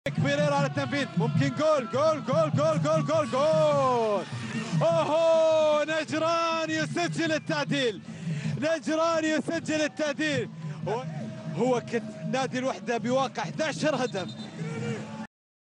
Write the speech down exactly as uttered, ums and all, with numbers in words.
بيريرا على التنفيذ، ممكن جول جول جول جول جول جول جول. اوهو، نجران يسجل التعديل، نجران يسجل التعديل. هو كت نادي الوحدة بواقع احد عشر هدف